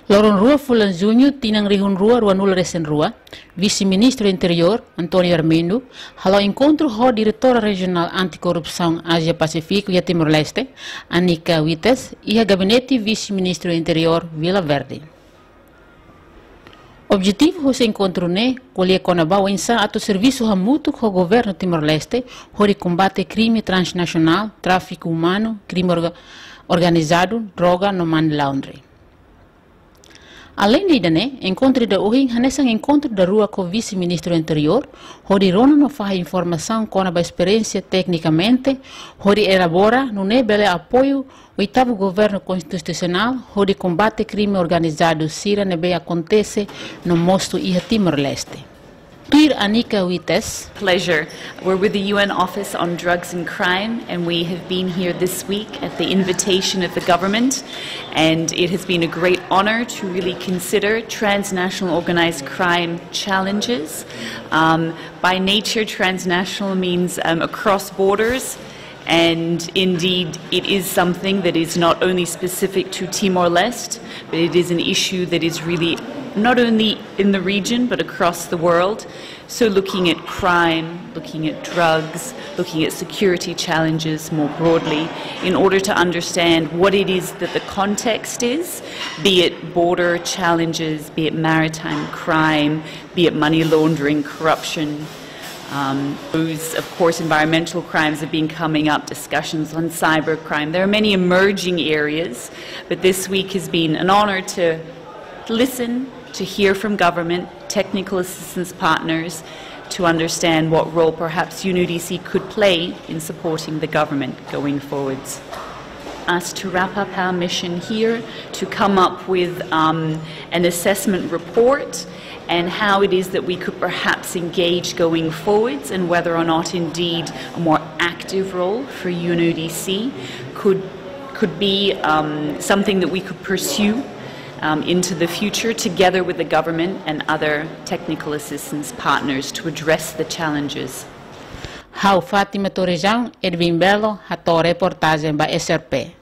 Loron Rua Fulan Junho, Tinang Rihun Rua, Ruanula Resen Rua, Vice-Ministro Interior, Antônio Armindo, halou encontro com a Diretora Regional Anticorrupção Ásia-Pacífico e Timor-Leste, Anika Wites, e a Gabinete Vice-Ministro Interior, Vila Verde. O objetivo desse encontro é colher conabau em ato serviço mútuo com o governo Timor-Leste, para combate crime transnacional, tráfico humano, crime organizado, droga no money laundering. Além disso, encontro da hoje é um encontro da rua com o vice-ministro interior, onde Rona não faz informação com a experiência tecnicamente, onde elabora no nível apoio o oitavo governo constitucional, onde combate crime organizado Sira nebe acontece no mosto e Timor-Leste. Anika Wites. Pleasure. We're with the UN Office on Drugs and Crime, and we have been here this week at the invitation of the government, and it has been a great honor to really consider transnational organized crime challenges. By nature, transnational means across borders, and indeed it is something that is not only specific to Timor-Leste, but it is an issue that is really not only in the region but across the world. So looking at crime, looking at drugs, looking at security challenges more broadly in order to understand what it is that the context is, be it border challenges, be it maritime crime, be it money laundering, corruption. Of course, environmental crimes have been coming up, discussions on cybercrime. There are many emerging areas, but this week has been an honor to listen, to hear from government, technical assistance partners, to understand what role perhaps UNODC could play in supporting the government going forwards. Us to wrap up our mission here, to come up with an assessment report and how it is that we could perhaps engage going forwards, and whether or not indeed a more active role for UNODC could be something that we could pursue into the future together with the government and other technical assistance partners to address the challenges. Hau Fátima Torrejão, Edwin Belo, a reportagem da SRP.